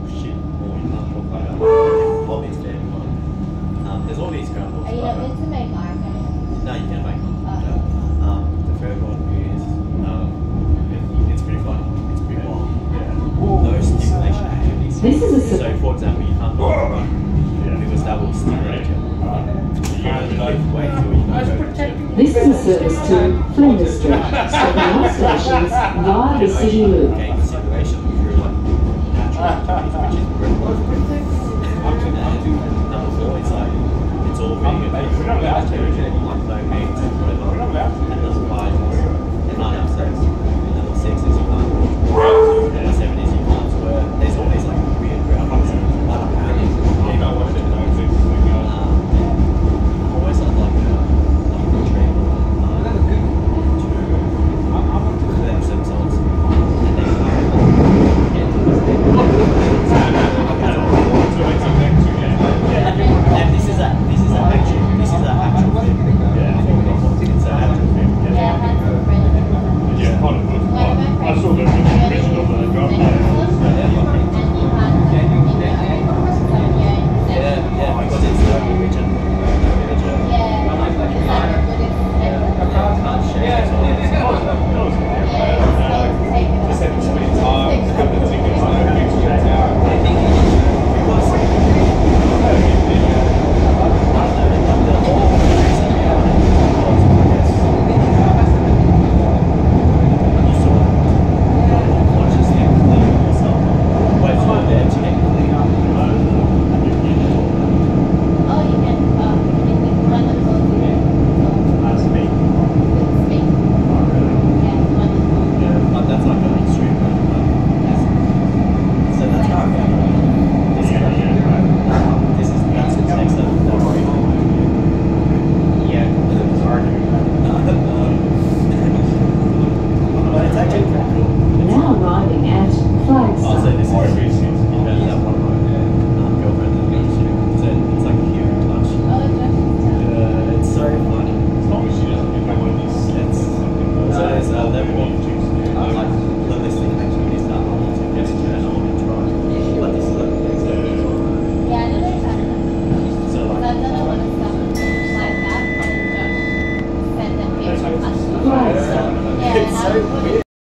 shit or you can't talk like that. Obvious to everyone. There's all these ground rules. Are you not meant to make eye contact? No, you can make them. The third one is it's pretty funny. It's pretty wild. No stimulation activities. This is a So, for example, you can't go on a run because that will stimulate you. You only lift weights or you can go to the gym. This is a service to Flinders Street, stopping all stations via the City Loop.